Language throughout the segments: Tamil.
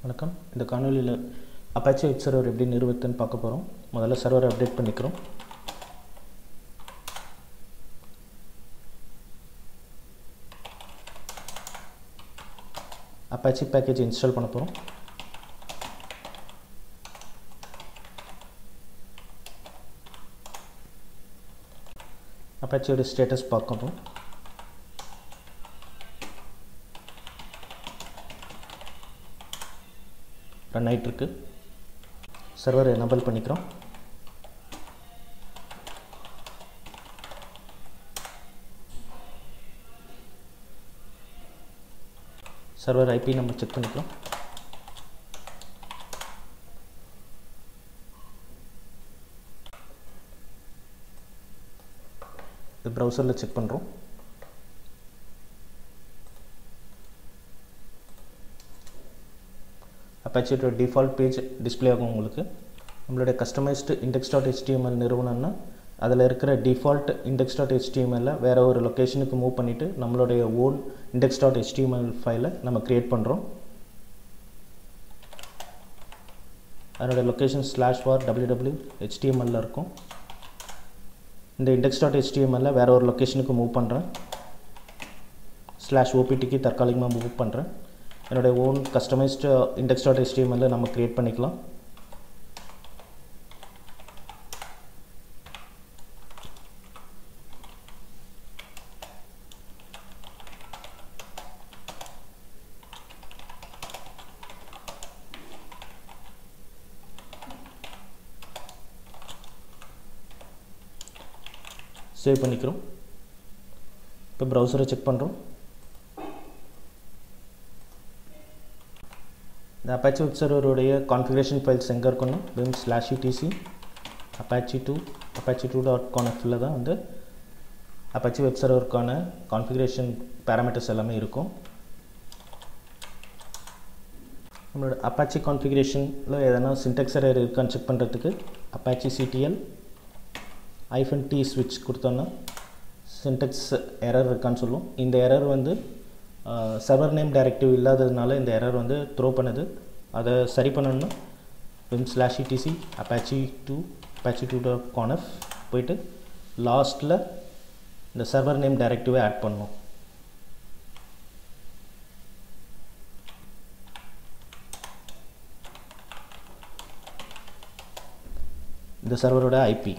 வணக்கம். இந்த காணொளியில் அப்பாச்சி வெப் சர்வர் எப்படி நிறுவுதுன்னு பார்க்க போகிறோம். முதல்ல சர்வரை அப்டேட் பண்ணிக்கிறோம். அப்பாச்சி பேக்கேஜ் இன்ஸ்டால் பண்ண போகிறோம். அப்பாச்சியோட ஸ்டேட்டஸ் பார்க்கணும். ரன் ஆகிட்டு இருக்கு. சர்வர் எனேபிள் பண்ணிக்கிறோம். சர்வர் ஐபி நம்ம செக் பண்ணிக்கிறோம். இது ப்ரௌசரில் செக் பண்ணுறோம். அப்பாச்சியோட டிஃபால்ட் பேஜ் டிஸ்பிளே ஆகும். உங்களுக்கு நம்மளுடைய கஸ்டமைஸ்டு index.html நிறுவனம்னா அதில் இருக்கிற டிஃபால்ட் index.html வேறு ஒரு லொக்கேஷனுக்கு மூவ் பண்ணிவிட்டு நம்மளுடைய ஓன் index.html ஃபைலை நம்ம க்ரியேட் பண்ணுறோம். அதனுடைய லொக்கேஷன் /var www.html இருக்கும். இந்த index.html வேறு ஒரு லொக்கேஷனுக்கு மூவ் பண்ணுறேன். /optக்கு தற்காலிகமாக மூவ் பண்ணுறேன். என்னுடைய ஓன் கஸ்டமைஸ்டு index.html நம்ம க்ரியேட் பண்ணிக்கலாம். சேவ் பண்ணிக்கிறோம். இப்போ ப்ரௌசரை செக் பண்ணுறோம். இந்த அப்பாச்சி வெப் சர்வருடைய கான்ஃபிகரேஷன் ஃபைல்ஸ் எங்கே இருக்குன்னா vim/etc apache2.conf தான் வந்து அப்பாச்சி வெப் சர்வருக்கான கான்ஃபிகரேஷன் பேராமீட்டர்ஸ் எல்லாமே இருக்கும். நம்மளோட அப்பாச்சி கான்ஃபிகரேஷனில் எதனா சின்டெக்ஸ் எரர் இருக்கான்னு செக் பண்ணுறதுக்கு apache ctl -t ஸ்விட்ச் கொடுத்தோன்னா சின்டெக்ஸ் எரர் இருக்கான்னு சொல்லுவோம். இந்த எரர் வந்து சர்வர் நேம் டைரக்டிவ் இல்லாததுனால இந்த எரர் வந்து த்ரோ பண்ணுது. அதை சரி பண்ணணும்னா vim/etc apache2.conf போயிட்டு லாஸ்ட்டில் இந்த சர்வர் நேம் டைரக்டிவை ஆட் பண்ணணும். இந்த சர்வரோட ஐபி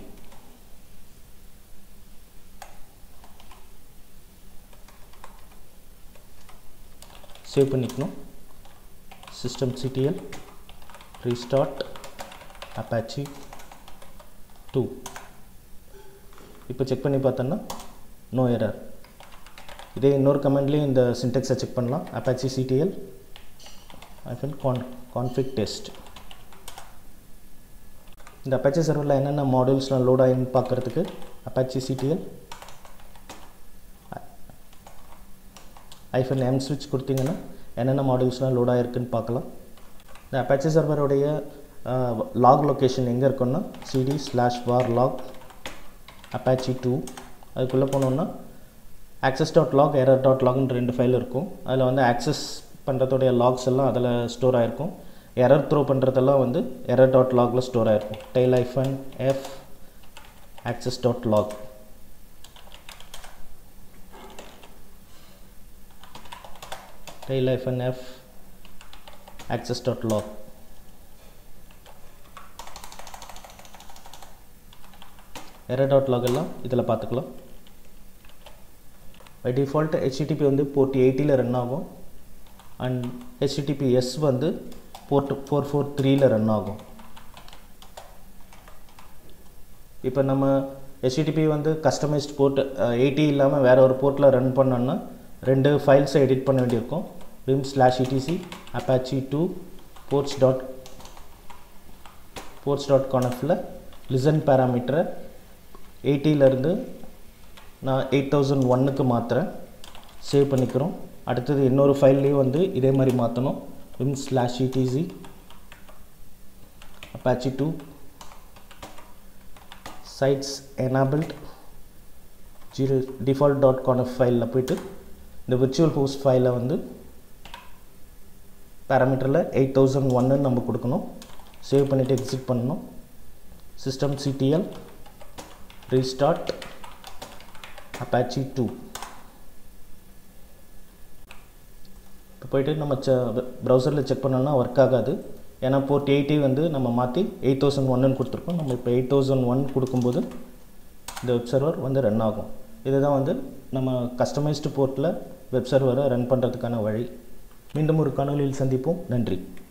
சேவ் பண்ணிக்கணும். systemctl restart apache 2. இப்போ செக் பண்ணி பார்த்தோன்னா நோ எரர். இதே இன்னொரு கமெண்ட்லேயும் இந்த சின்டெக்ஸை செக் பண்ணலாம். apache ctl -config test. இந்த அப்பாச்சி சர்வரில் என்னென்ன மாடியூல்ஸ்லாம் லோட் ஆகின்னு பார்க்குறதுக்கு apache ctl -m ஸ்விட்ச் கொடுத்தீங்கன்னா என்னென்ன மாடியூல்ஸ்லாம் லோட் ஆகிருக்குன்னு பார்க்கலாம். இந்த அப்பாச்சி சர்வருடைய லாக் லொக்கேஷன் எங்கே இருக்குன்னா cd/var log apache2. அதுக்குள்ளே போனோன்னா access.log error.logன்னு 2 ஃபைல் இருக்கும். அதில் வந்து ஆக்சஸ் பண்ணுறதோடைய லாக்ஸ் எல்லாம் அதில் ஸ்டோர் ஆகிருக்கும். எரர் த்ரோ பண்ணுறதெல்லாம் வந்து error.logல ஸ்டோர் ஆகிருக்கும். tail-f access.log. tail-f access.log. error.log எல்லாம் இதில் பார்த்துக்கலாம். பை டிஃபால்ட் HTTP வந்து போர்ட் 80ல் ரன் ஆகும் அண்ட் HTTPS வந்து போர்ட் 443ல் ரன் ஆகும். இப்போ நம்ம HTTP வந்து கஸ்டமைஸ்ட் போர்ட் 80 இல்லாமல் வேறு ஒரு போர்ட்டில் ரன் பண்ணோன்னா 2 ஃபைல்ஸை எடிட் பண்ண வேண்டியிருக்கும். vim/etc apache2 ports.confல listen பேராமீட்டரை 80லேருந்து நான் 8001க்கு மாற்றுறேன். சேவ் பண்ணிக்கிறோம். அடுத்தது இன்னொரு ஃபைல்லையும் வந்து இதே மாதிரி மாற்றணும். vim/etc apache2 sites enabled default.conf ஃபைலில் போய்ட்டு இந்த virtual host ஃபைலை வந்து பேராமீட்டரில் 8001 நம்ம கொடுக்கணும். சேவ் பண்ணிவிட்டு எக்ஸிட் பண்ணணும். systemctl restart apache 2. இப்போ போய்ட்டு நம்ம ப்ரௌசரில் செக் பண்ணோம்னா ஒர்க் ஆகாது. ஏன்னா போர்ட் 80 வந்து நம்ம மாற்றி 8001 கொடுத்துருக்கோம். நம்ம இப்போ 8001 கொடுக்கும்போது இந்த வெப் சர்வர் வந்து ரன் ஆகும். இதுதான் வந்து நம்ம கஸ்டமைஸ்டு போர்ட்டில் வெப் சர்வரை ரன் பண்ணுறதுக்கான வழி. மீண்டும் ஒரு காணொளியில் சந்திப்போம். நன்றி.